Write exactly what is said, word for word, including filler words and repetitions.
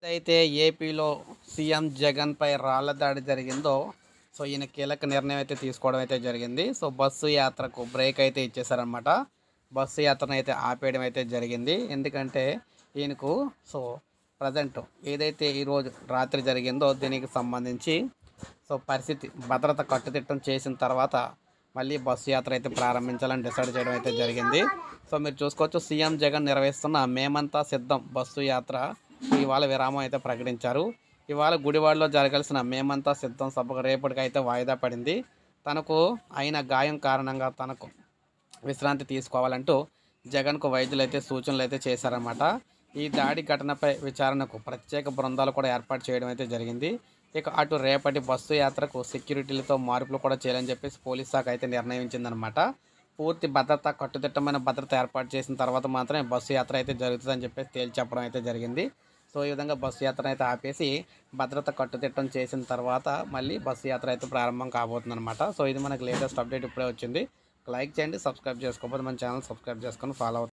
అయితే ఏపీలో సీఎం జగన్పై రాళ్ల దాడి జరిగిందో సో ఈయన కీలక నిర్ణయం అయితే తీసుకోవడం అయితే జరిగింది. సో బస్సు యాత్రకు బ్రేక్ అయితే ఇచ్చేసారనమాట. బస్సు యాత్రను అయితే ఆపేయడం అయితే జరిగింది. ఎందుకంటే ఈయనకు సో ప్రజెంట్ ఏదైతే ఈరోజు రాత్రి జరిగిందో దీనికి సంబంధించి సో పరిస్థితి భద్రత కట్టుదిట్టం చేసిన తర్వాత మళ్ళీ బస్సు యాత్ర అయితే ప్రారంభించాలని డిసైడ్ చేయడం అయితే జరిగింది. సో మీరు చూసుకోవచ్చు, సీఎం జగన్ నిర్వహిస్తున్న మేమంతా సిద్ధం బస్సు యాత్ర ఇవాళ విరామం అయితే ప్రకటించారు. ఇవాళ గుడివాడలో జరగాల్సిన మేమంతా సిద్ధం సభకు రేపటికైతే వాయిదా పడింది. తనకు అయిన గాయం కారణంగా తనకు విశ్రాంతి తీసుకోవాలంటూ జగన్కు వైద్యులు అయితే సూచనలు అయితే చేశారన్నమాట. ఈ దాడి ఘటనపై విచారణకు ప్రత్యేక బృందాలు కూడా ఏర్పాటు చేయడం అయితే జరిగింది. ఇక అటు రేపటి బస్సు యాత్రకు సెక్యూరిటీలతో మార్పులు కూడా చేయాలని చెప్పేసి పోలీస్ శాఖ అయితే నిర్ణయించిందనమాట. పూర్తి భద్రత, కట్టుదిట్టమైన భద్రత ఏర్పాటు చేసిన తర్వాత మాత్రమే బస్సు యాత్ర అయితే జరుగుతుందని చెప్పేసి తేల్చి చెప్పడం అయితే జరిగింది. సో ఈ విధంగా బస్సు యాత్ర అయితే ఆపేసి భద్రత కట్టుదిట్టం చేసిన తర్వాత మళ్ళీ బస్సు యాత్ర అయితే ప్రారంభం కాబోతుందన్నమాట. సో ఇది మనకు లేటెస్ట్ అప్డేట్ ఇప్పుడే వచ్చింది. లైక్ చేయండి, సబ్స్క్రైబ్ చేసుకోకపోతే మన ఛానల్ సబ్స్క్రైబ్ చేసుకొని ఫాలో అవుతుంది.